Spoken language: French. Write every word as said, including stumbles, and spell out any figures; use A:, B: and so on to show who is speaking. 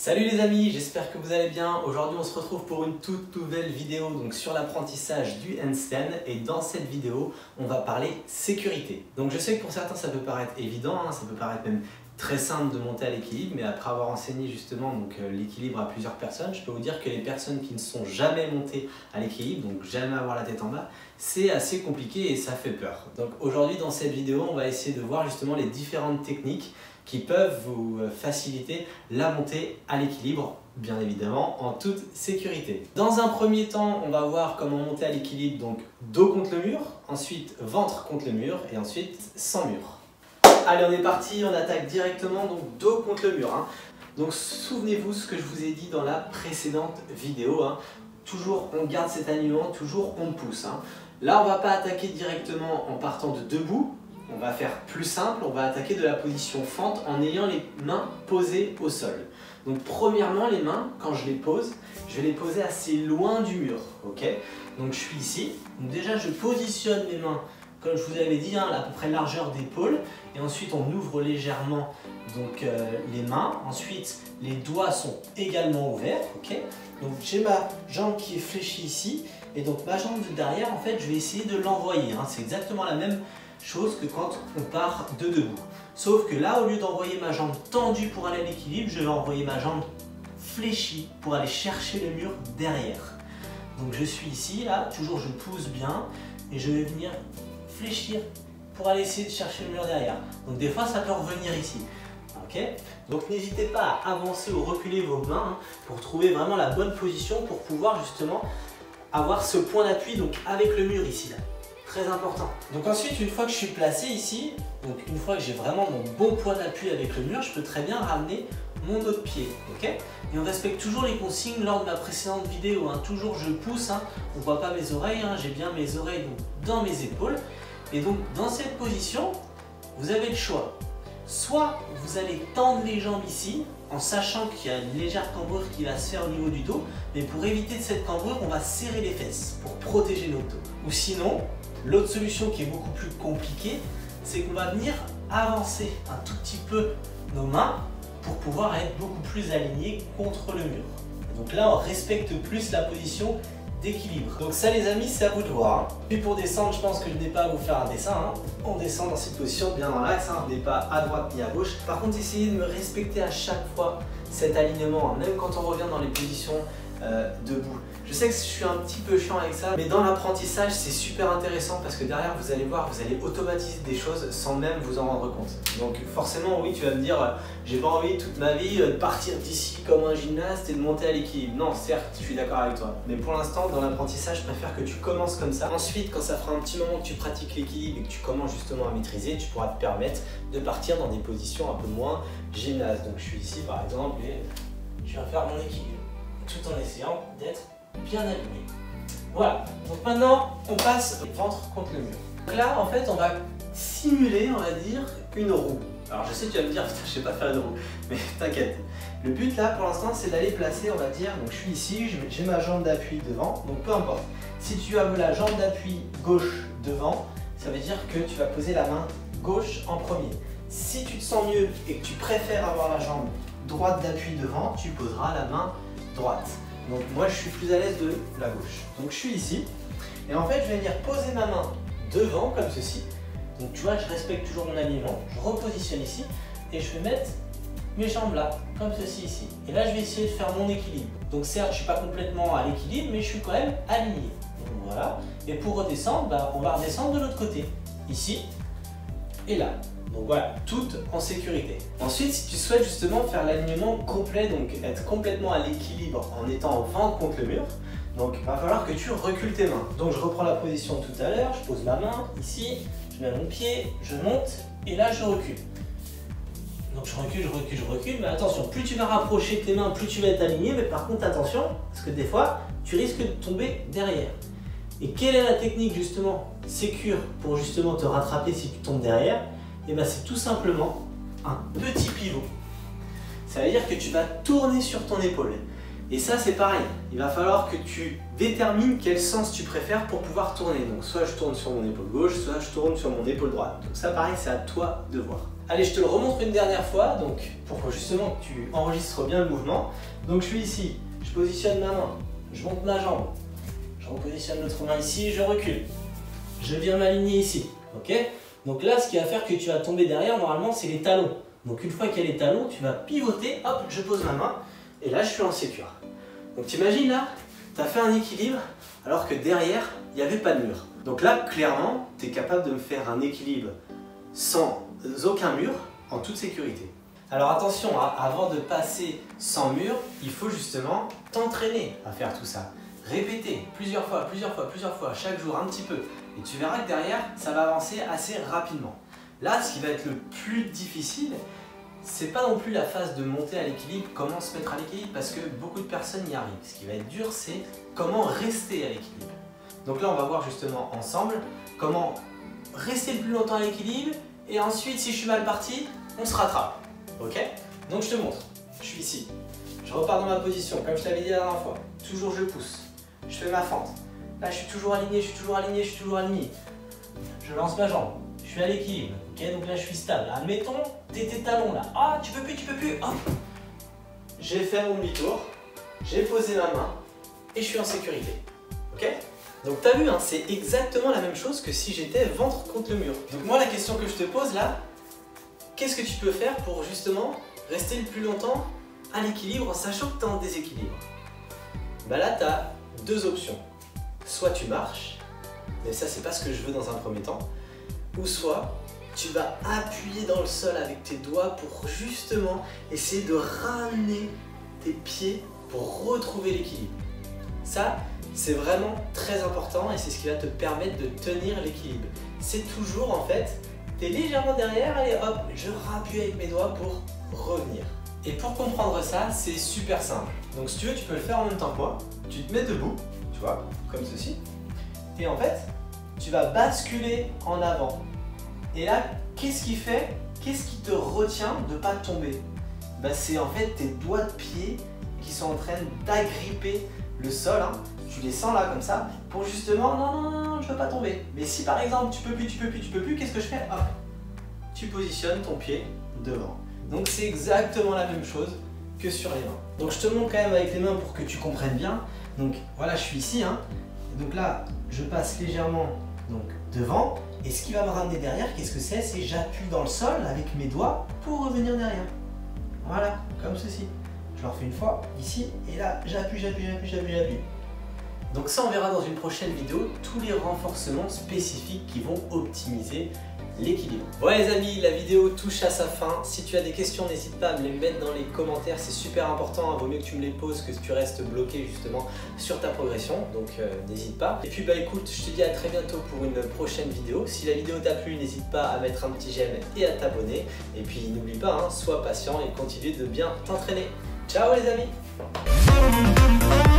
A: Salut les amis, j'espère que vous allez bien. Aujourd'hui on se retrouve pour une toute nouvelle vidéo donc sur l'apprentissage du handstand, et dans cette vidéo on va parler sécurité. Donc je sais que pour certains ça peut paraître évident, hein, ça peut paraître même très simple de monter à l'équilibre, mais après avoir enseigné justement donc euh, l'équilibre à plusieurs personnes, je peux vous dire que les personnes qui ne sont jamais montées à l'équilibre, donc jamais avoir la tête en bas, c'est assez compliqué et ça fait peur. Donc aujourd'hui dans cette vidéo on va essayer de voir justement les différentes techniques qui peuvent vous faciliter la montée à l'équilibre, bien évidemment, en toute sécurité. Dans un premier temps, on va voir comment monter à l'équilibre, donc dos contre le mur, ensuite ventre contre le mur, et ensuite sans mur. Allez, on est parti, on attaque directement, donc dos contre le mur. Hein. Donc souvenez-vous ce que je vous ai dit dans la précédente vidéo, hein. Toujours on garde cet alignement, toujours on pousse. Hein. Là, on ne va pas attaquer directement en partant de debout. On va faire plus simple, on va attaquer de la position fente en ayant les mains posées au sol. Donc premièrement, les mains, quand je les pose, je vais les poser assez loin du mur. Ok, donc je suis ici. Donc déjà, je positionne mes mains, comme je vous avais dit, hein, à peu près largeur d'épaule. Et ensuite, on ouvre légèrement donc, euh, les mains. Ensuite, les doigts sont également ouverts. Ok, donc j'ai ma jambe qui est fléchie ici. Et donc ma jambe de derrière, en fait, je vais essayer de l'envoyer. Hein. C'est exactement la même chose que quand on part de debout. Sauf que là, au lieu d'envoyer ma jambe tendue pour aller à l'équilibre, je vais envoyer ma jambe fléchie pour aller chercher le mur derrière. Donc je suis ici, là, toujours je pousse bien et je vais venir fléchir pour aller essayer de chercher le mur derrière. Donc des fois, ça peut revenir ici. Ok, donc n'hésitez pas à avancer ou reculer vos mains hein, pour trouver vraiment la bonne position pour pouvoir justement avoir ce point d'appui donc avec le mur ici. Là. Très important. Donc ensuite, une fois que je suis placé ici, donc une fois que j'ai vraiment mon bon point d'appui avec le mur, je peux très bien ramener mon autre pied. Ok, et on respecte toujours les consignes lors de ma précédente vidéo. Hein. Toujours je pousse, hein. On ne voit pas mes oreilles, hein. J'ai bien mes oreilles donc, dans mes épaules. Et donc dans cette position, vous avez le choix. Soit vous allez tendre les jambes ici, en sachant qu'il y a une légère cambrure qui va se faire au niveau du dos, mais pour éviter cette cambrure, on va serrer les fesses pour protéger notre dos. Ou sinon, l'autre solution qui est beaucoup plus compliquée, c'est qu'on va venir avancer un tout petit peu nos mains pour pouvoir être beaucoup plus alignés contre le mur. Donc là, on respecte plus la position d'équilibre. Donc ça les amis, c'est à vous de voir. Hein. Puis pour descendre, je pense que je n'ai pas à vous faire un dessin. Hein. On descend dans cette position bien dans l'axe, hein. On n'est pas à droite ni à gauche. Par contre, essayez de me respecter à chaque fois cet alignement, hein. Même quand on revient dans les positions euh, debout. Je sais que je suis un petit peu chiant avec ça, mais dans l'apprentissage, c'est super intéressant parce que derrière, vous allez voir, vous allez automatiser des choses sans même vous en rendre compte. Donc forcément, oui, tu vas me dire, j'ai pas envie toute ma vie de partir d'ici comme un gymnaste et de monter à l'équilibre. Non, certes, je suis d'accord avec toi. Mais pour l'instant, dans l'apprentissage, je préfère que tu commences comme ça. Ensuite, quand ça fera un petit moment que tu pratiques l'équilibre et que tu commences justement à maîtriser, tu pourras te permettre de partir dans des positions un peu moins gymnaste. Donc je suis ici par exemple et je vais faire mon équilibre tout en essayant d'être bien aligné. Voilà, donc maintenant on passe ventre contre le mur. Donc là en fait on va simuler, on va dire, une roue. Alors je sais que tu vas me dire, putain je sais pas faire une roue, mais t'inquiète. Le but là pour l'instant c'est d'aller placer, on va dire, donc je suis ici, j'ai ma jambe d'appui devant, donc peu importe. Si tu as la jambe d'appui gauche devant, ça veut dire que tu vas poser la main gauche en premier. Si tu te sens mieux et que tu préfères avoir la jambe droite d'appui devant, tu poseras la main droite. Donc moi je suis plus à l'aise de la gauche. Donc je suis ici et en fait je vais venir poser ma main devant comme ceci. Donc tu vois je respecte toujours mon alignement. Je repositionne ici et je vais mettre mes jambes là comme ceci ici. Et là je vais essayer de faire mon équilibre. Donc certes je suis pas complètement à l'équilibre mais je suis quand même aligné. Donc voilà. Et pour redescendre, bah, on va redescendre de l'autre côté. Ici et là. Donc voilà, tout en sécurité. Ensuite, si tu souhaites justement faire l'alignement complet, donc être complètement à l'équilibre en étant ventre contre le mur, donc il va falloir que tu recules tes mains. Donc je reprends la position de tout à l'heure, je pose ma main ici, je mets mon pied, je monte et là je recule. Donc je recule, je recule, je recule, mais attention, plus tu vas rapprocher tes mains, plus tu vas être aligné, mais par contre attention, parce que des fois, tu risques de tomber derrière. Et quelle est la technique justement sécure pour justement te rattraper si tu tombes derrière? Et bien c'est tout simplement un petit pivot. Ça veut dire que tu vas tourner sur ton épaule. Et ça c'est pareil, il va falloir que tu détermines quel sens tu préfères pour pouvoir tourner. Donc soit je tourne sur mon épaule gauche, soit je tourne sur mon épaule droite. Donc ça pareil, c'est à toi de voir. Allez, je te le remontre une dernière fois, donc pour justement que tu enregistres bien le mouvement. Donc je suis ici, je positionne ma main, je monte ma jambe, je repositionne l'autre main ici, je recule. Je viens m'aligner ici, ok? Donc là, ce qui va faire que tu vas tomber derrière, normalement, c'est les talons. Donc une fois qu'il y a les talons, tu vas pivoter, hop, je pose ma main, et là, je suis en sécure. Donc t'imagines là, tu as fait un équilibre, alors que derrière, il n'y avait pas de mur. Donc là, clairement, tu es capable de me faire un équilibre sans aucun mur, en toute sécurité. Alors attention, hein, avant de passer sans mur, il faut justement t'entraîner à faire tout ça. Répéter plusieurs fois, plusieurs fois, plusieurs fois, chaque jour un petit peu. Et tu verras que derrière, ça va avancer assez rapidement. Là, ce qui va être le plus difficile, c'est pas non plus la phase de monter à l'équilibre, comment se mettre à l'équilibre, parce que beaucoup de personnes y arrivent. Ce qui va être dur, c'est comment rester à l'équilibre. Donc là, on va voir justement ensemble comment rester le plus longtemps à l'équilibre, et ensuite, si je suis mal parti, on se rattrape. Ok? Donc je te montre. Je suis ici. Je repars dans ma position, comme je t'avais dit la dernière fois. Toujours je pousse. Je fais ma fente. Là, je suis toujours aligné, je suis toujours aligné, je suis toujours aligné. Je lance ma jambe. Je suis à l'équilibre. Ok, donc là, je suis stable. Admettons, t'es tes talons là. Ah, tu peux plus, tu peux plus. Hop. J'ai fait mon demi-tour. J'ai posé ma main et je suis en sécurité. Ok? Donc t'as vu, hein, c'est exactement la même chose que si j'étais ventre contre le mur. Donc moi, la question que je te pose là, qu'est-ce que tu peux faire pour justement rester le plus longtemps à l'équilibre en sachant que tu es en déséquilibre? Bah là, tu as deux options. Soit tu marches, mais ça, c'est pas ce que je veux dans un premier temps, ou soit tu vas appuyer dans le sol avec tes doigts pour justement essayer de ramener tes pieds pour retrouver l'équilibre. Ça, c'est vraiment très important et c'est ce qui va te permettre de tenir l'équilibre. C'est toujours en fait, tu es légèrement derrière, allez hop, je rappuie avec mes doigts pour revenir. Et pour comprendre ça, c'est super simple. Donc si tu veux, tu peux le faire en même temps que moi. Tu te mets debout, tu vois, comme ceci. Et en fait, tu vas basculer en avant. Et là, qu'est-ce qui fait, qu'est-ce qui te retient de ne pas tomber? Bah, c'est en fait tes doigts de pied qui sont en train d'agripper le sol. Hein. Tu les sens là comme ça pour justement, non, non, non, non, je ne veux pas tomber. Mais si par exemple, tu peux plus, tu peux plus, tu peux plus, qu'est-ce que je fais? Hop, tu positionnes ton pied devant. Donc c'est exactement la même chose que sur les mains. Donc je te montre quand même avec les mains pour que tu comprennes bien. Donc voilà, je suis ici. Hein. Donc là, je passe légèrement donc, devant. Et ce qui va me ramener derrière, qu'est-ce que c'est? C'est j'appuie dans le sol avec mes doigts pour revenir derrière. Voilà, comme ceci. Je le refais une fois, ici, et là, j'appuie, j'appuie, j'appuie, j'appuie, j'appuie. Donc ça, on verra dans une prochaine vidéo tous les renforcements spécifiques qui vont optimiser l'équilibre. Voilà les amis, la vidéo touche à sa fin. Si tu as des questions, n'hésite pas à me les mettre dans les commentaires, c'est super important. Il vaut mieux que tu me les poses que tu restes bloqué justement sur ta progression, donc euh, n'hésite pas. Et puis bah écoute, je te dis à très bientôt pour une prochaine vidéo. Si la vidéo t'a plu, n'hésite pas à mettre un petit j'aime et à t'abonner. Et puis n'oublie pas, hein, sois patient et continue de bien t'entraîner. Ciao les amis!